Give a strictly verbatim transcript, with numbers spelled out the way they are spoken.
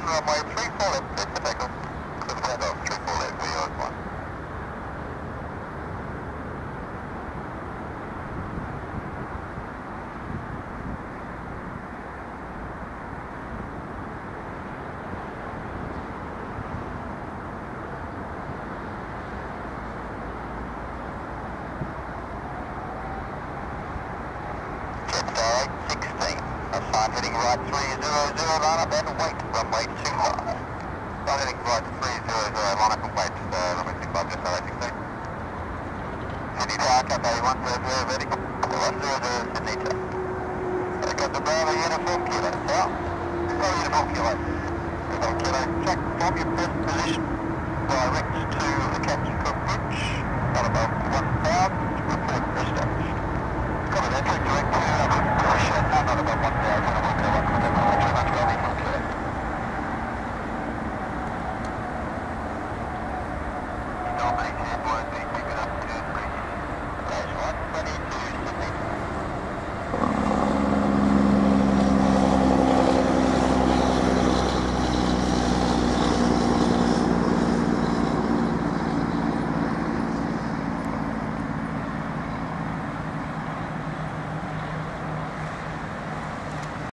runway three four left, clear for takeoff. Clear for takeoff, three four left, V O one. Jetstar eight sixteen, assign heading right three zero zero, line up and wait, runway two five. Assign heading right three zero zero, line up and wait, uh, runway two five, Jetstar eight sixteen. Sydney Tower, Cap A one zero zero, vertical, one zero zero, Sydney Tower. Take up the Bravo uniform kilo, south, Bravo uniform kilo. Uniform kilo, check, form your best position, direct to the Captain Cook Bridge.